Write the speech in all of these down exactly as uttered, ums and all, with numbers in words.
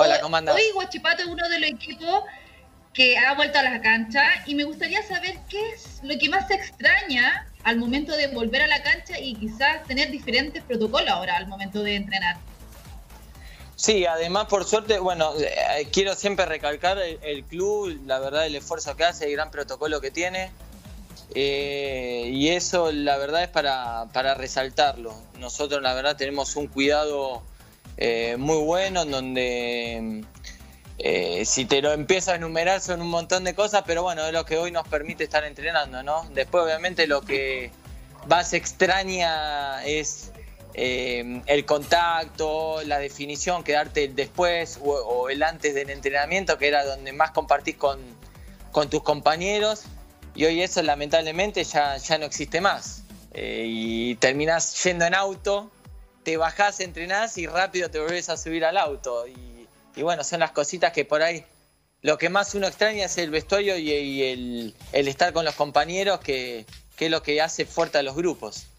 Hola, ¿cómo andás? Hoy Huachipato es uno de los equipos que ha vuelto a la cancha y me gustaría saber qué es lo que más se extraña al momento de volver a la cancha y quizás tener diferentes protocolos ahora al momento de entrenar. Sí, además por suerte, bueno, eh, quiero siempre recalcar el, el club, la verdad el esfuerzo que hace, el gran protocolo que tiene, eh, y eso la verdad es para, para resaltarlo. Nosotros la verdad tenemos un cuidado eh, muy bueno en donde eh, si te lo empiezo a enumerar son un montón de cosas, pero bueno, es lo que hoy nos permite estar entrenando, ¿no? Después obviamente lo que más extraña es Eh, el contacto, la definición, quedarte el después o, o el antes del entrenamiento, que era donde más compartís con, con tus compañeros, y hoy eso lamentablemente ya, ya no existe más. Eh, y terminás yendo en auto, te bajás, entrenás y rápido te volvés a subir al auto. Y, y bueno, son las cositas que por ahí lo que más uno extraña es el vestuario y, y el, el estar con los compañeros, que, que es lo que hace fuerte a los grupos.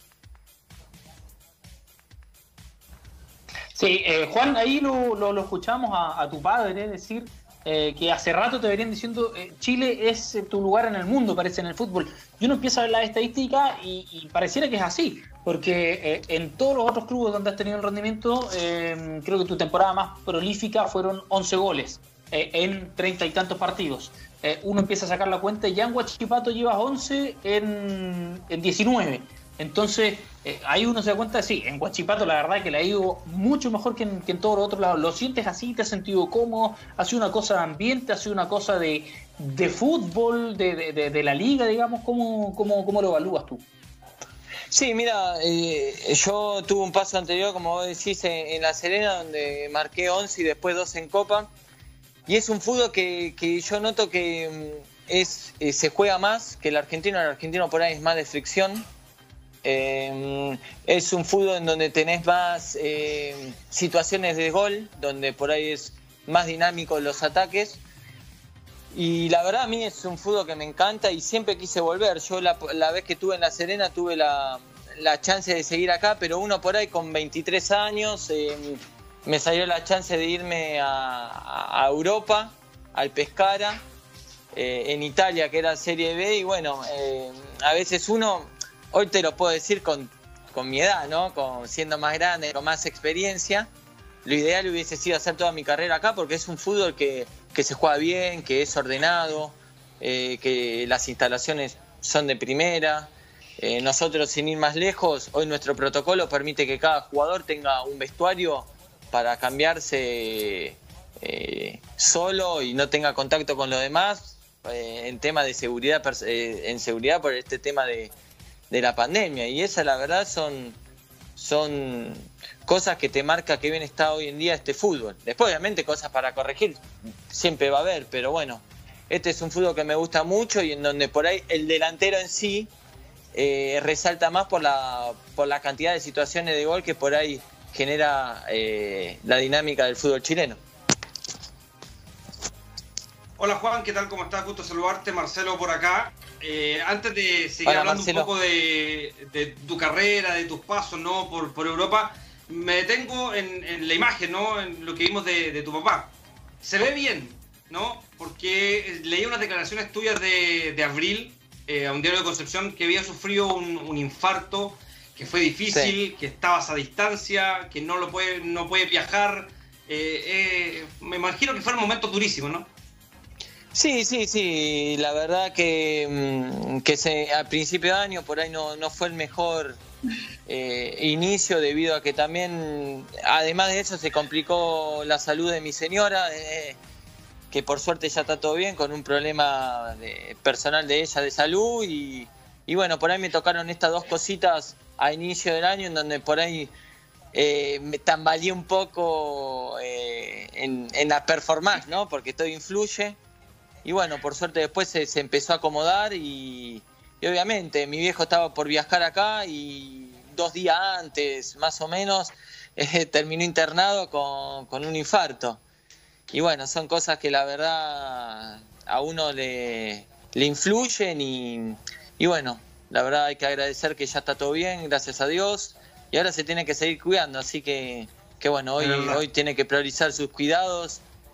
Sí, eh, Juan, ahí lo, lo, lo escuchamos a, a tu padre decir eh, que hace rato te venían diciendo eh, Chile es tu lugar en el mundo, parece, en el fútbol. Y uno empieza a ver la estadística y, y pareciera que es así, porque eh, en todos los otros clubes donde has tenido el rendimiento, eh, creo que tu temporada más prolífica fueron once goles eh, en treinta y tantos partidos. Eh, uno empieza a sacar la cuenta y ya en Huachipato llevas once en, en diecinueve. Entonces, eh, ahí uno se da cuenta, sí, en Huachipato la verdad que le ha ido mucho mejor que en, que en todos los otros lados. ¿Lo sientes así? ¿Te has sentido cómodo? ¿Ha sido una cosa de ambiente? ¿Ha sido una cosa de, de fútbol, de, de, de la liga, digamos? ¿Cómo, cómo, cómo lo evalúas tú? Sí, mira, eh, yo tuve un paso anterior, como vos decís, en, en La Serena, donde marqué once y después doce en Copa. Y es un fútbol que, que yo noto que es, eh, se juega más que el argentino. El argentino por ahí es más de fricción. Eh, es un fútbol en donde tenés más eh, situaciones de gol, donde por ahí es más dinámico los ataques, y la verdad a mí es un fútbol que me encanta y siempre quise volver. Yo la, la vez que estuve en La Serena tuve la, la chance de seguir acá, pero uno por ahí con veintitrés años eh, me salió la chance de irme a, a Europa, al Pescara, eh, en Italia, que era Serie B, y bueno, eh, a veces uno... Hoy te lo puedo decir con, con mi edad, ¿no? Con, siendo más grande, con más experiencia. Lo ideal hubiese sido hacer toda mi carrera acá, porque es un fútbol que, que se juega bien, que es ordenado, eh, que las instalaciones son de primera. Eh, nosotros, sin ir más lejos, hoy nuestro protocolo permite que cada jugador tenga un vestuario para cambiarse eh, solo y no tenga contacto con los demás, eh, en tema de seguridad, eh, en seguridad por este tema de de la pandemia, y esa la verdad son, son cosas que te marca que bien está hoy en día este fútbol. Después obviamente cosas para corregir siempre va a haber, pero bueno, este es un fútbol que me gusta mucho y en donde por ahí el delantero en sí eh, resalta más por la, por la cantidad de situaciones de gol que por ahí genera eh, la dinámica del fútbol chileno. Hola Juan, ¿qué tal? ¿Cómo estás? Gusto saludarte, Marcelo por acá. Eh, antes de seguir Hola, hablando Marcelo. un poco de, de tu carrera, de tus pasos, ¿no? por, por Europa, me detengo en, en la imagen, ¿no? En lo que vimos de, de tu papá. Se ve bien, ¿no? Porque leí unas declaraciones tuyas de, de abril eh, a un diario de Concepción que había sufrido un, un infarto, que fue difícil, sí, que estabas a distancia, que no lo puede, no puede viajar. Eh, eh, me imagino que fueron momentos durísimos, ¿no? Sí, sí, sí, la verdad que, que se, al principio de año por ahí no, no fue el mejor eh, inicio, debido a que también, además de eso, se complicó la salud de mi señora, eh, que por suerte ya está todo bien, con un problema de, personal de ella de salud, y, y bueno, por ahí me tocaron estas dos cositas a inicio del año, en donde por ahí eh, me tambaleé un poco eh, en, en la performance, ¿no? Porque todo influye. Y bueno, por suerte después se, se empezó a acomodar y, y obviamente mi viejo estaba por viajar acá y dos días antes, más o menos, eh, terminó internado con, con un infarto. Y bueno, son cosas que la verdad a uno le, le influyen y, y bueno, la verdad hay que agradecer que ya está todo bien, gracias a Dios, y ahora se tiene que seguir cuidando, así que, que bueno, hoy, hoy tiene que priorizar sus cuidados.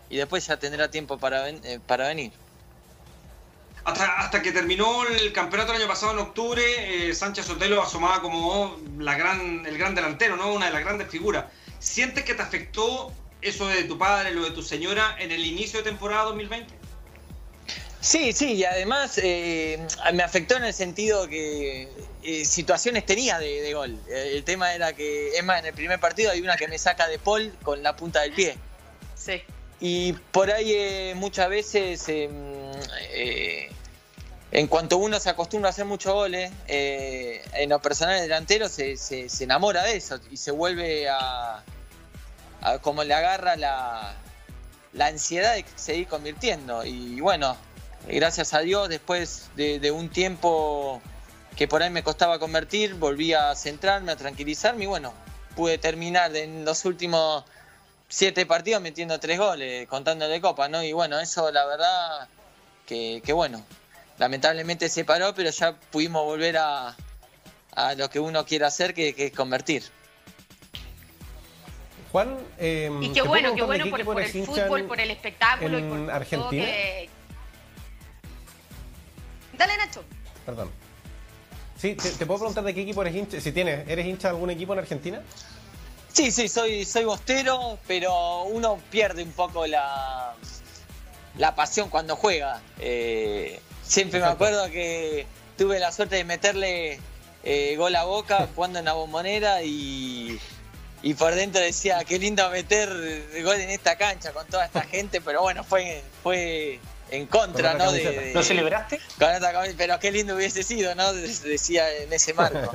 y después ya tendrá tiempo para, ven, eh, para venir. Hasta, hasta que terminó el campeonato el año pasado en octubre, eh, Sánchez Sotelo asomaba como la gran, el gran delantero, ¿no? Una de las grandes figuras. ¿Sientes que te afectó eso de tu padre, lo de tu señora, en el inicio de temporada dos mil veinte? Sí, sí, y además eh, me afectó en el sentido que eh, situaciones tenía de, de gol. El tema era que, es más, en el primer partido hay una que me saca de Paul con la punta del pie. Sí. Y por ahí eh, muchas veces, eh, eh, en cuanto uno se acostumbra a hacer muchos goles, eh, en lo personal el delantero se, se, se enamora de eso y se vuelve a, a como le agarra la, la ansiedad de seguir convirtiendo. Y bueno, gracias a Dios, después de, de un tiempo que por ahí me costaba convertir, volví a centrarme, a tranquilizarme y bueno, pude terminar en los últimos siete partidos metiendo tres goles, contándole copa, ¿no? Y bueno, eso la verdad que, que bueno, lamentablemente se paró, pero ya pudimos volver a, a lo que uno quiere hacer, que, que es convertir. Juan, eh, y qué bueno, qué bueno por, por el fútbol, en, por el espectáculo y por Argentina. Todo que... Dale, Nacho. Perdón. Sí, te, te puedo preguntar de qué equipo eres hincha. Si tienes, ¿eres hincha de algún equipo en Argentina? Sí, sí, soy, soy bostero, pero uno pierde un poco la, la pasión cuando juega. Eh, siempre Exacto. Me acuerdo que tuve la suerte de meterle eh, gol a Boca jugando en la Bombonera y, y por dentro decía, qué lindo meter gol en esta cancha con toda esta gente, pero bueno, fue... fue en contra, ¿no? De, de, ¿Lo celebraste? Con esta, pero qué lindo hubiese sido, ¿no? Decía en ese marco.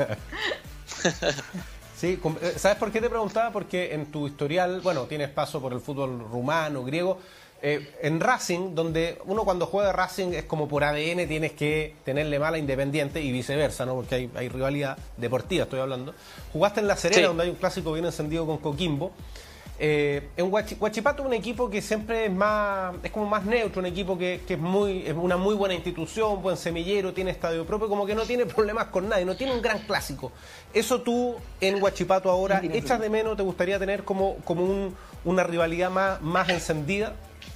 Sí, ¿sabes por qué te preguntaba? Porque en tu historial, bueno, tienes paso por el fútbol rumano, griego, eh, en Racing, donde uno cuando juega Racing es como por A D N, tienes que tenerle mala Independiente y viceversa, ¿no? Porque hay, hay rivalidad deportiva, estoy hablando. Jugaste en La Serena, sí, donde hay un clásico bien encendido con Coquimbo. Eh, en Huachipato, un equipo que siempre es más, es como más neutro, un equipo que, que es muy, es una muy buena institución, buen semillero, tiene estadio propio, como que no tiene problemas con nadie, no tiene un gran clásico. Eso tú en Huachipato ahora echas de menos, ¿te gustaría tener como, como un, una rivalidad más, más encendida?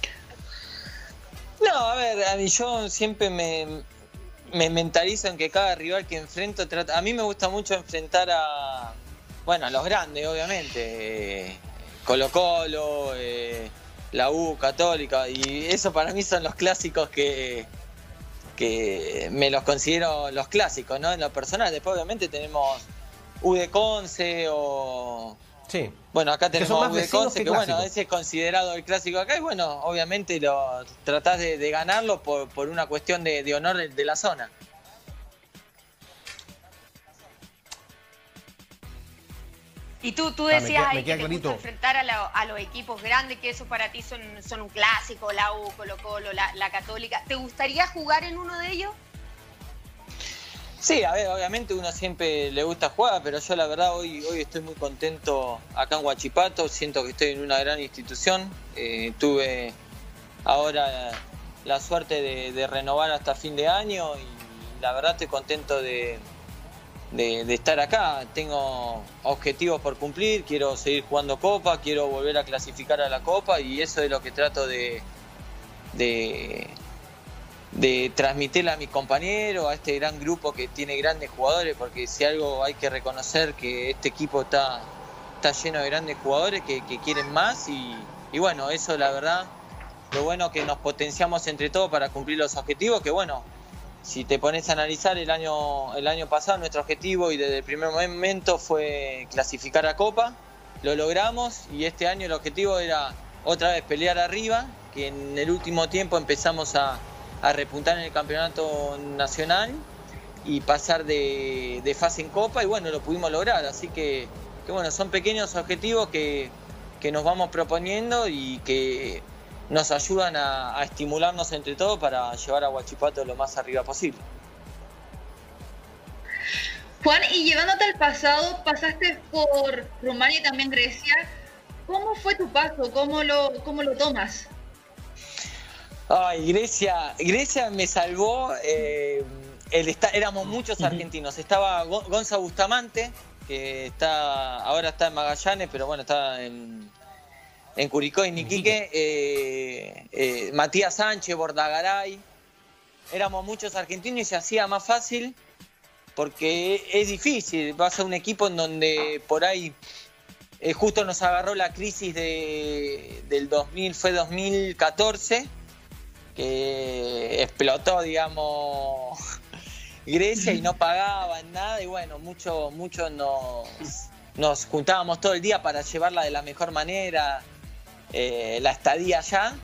No, a ver, a mí yo siempre me, me mentalizo en que cada rival que enfrento trata, a mí me gusta mucho enfrentar a, bueno, a los grandes, obviamente. Eh, Colo Colo, eh, la U, Católica, y eso para mí son los clásicos que, que me los considero los clásicos, ¿no? En lo personal, después obviamente tenemos U de Conce o... Sí. Bueno, acá tenemos U de Conce, que, que bueno, clásicos. ese es considerado el clásico acá, y bueno, obviamente lo tratás de, de ganarlo por, por una cuestión de, de honor de, de la zona. Y tú, tú decías ah, ahí que te gusta enfrentar a, la, a los equipos grandes, que eso para ti son, son un clásico, la U, Colo Colo, la, la Católica. ¿Te gustaría jugar en uno de ellos? Sí, a ver, obviamente uno siempre le gusta jugar, pero yo la verdad hoy, hoy estoy muy contento acá en Huachipato, siento que estoy en una gran institución. Eh, tuve ahora la suerte de, de renovar hasta fin de año y la verdad estoy contento de... De, de estar acá. Tengo objetivos por cumplir, quiero seguir jugando Copa, quiero volver a clasificar a la Copa y eso es lo que trato de, de, de transmitirle a mis compañeros, a este gran grupo que tiene grandes jugadores, porque si algo hay que reconocer que este equipo está, está lleno de grandes jugadores que, que quieren más y, y bueno, eso la verdad, lo bueno que nos potenciamos entre todos para cumplir los objetivos, que bueno, si te pones a analizar el año, el año pasado, nuestro objetivo y desde el primer momento fue clasificar a Copa, lo logramos y este año el objetivo era otra vez pelear arriba, que en el último tiempo empezamos a, a repuntar en el campeonato nacional y pasar de, de fase en Copa y bueno, lo pudimos lograr, así que, que bueno, son pequeños objetivos que, que nos vamos proponiendo y que nos ayudan a, a estimularnos entre todos para llevar a Huachipato lo más arriba posible. Juan, y llevándote al pasado, pasaste por Rumania y también Grecia. ¿Cómo fue tu paso? ¿Cómo lo, cómo lo tomas? Ay, Grecia, Grecia me salvó. Eh, el esta, éramos muchos argentinos. Estaba Gonza Bustamante, que está ahora está en Magallanes, pero bueno, está en... en Curicó y Iquique, eh, eh, Matías Sánchez, Bordagaray. Éramos muchos argentinos y se hacía más fácil porque es difícil. Vas a un equipo en donde por ahí eh, justo nos agarró la crisis de, del dos mil, fue dos mil catorce, que explotó, digamos, Grecia y no pagaban nada. Y bueno, muchos mucho nos, nos juntábamos todo el día para llevarla de la mejor manera, eh, la estadía allá.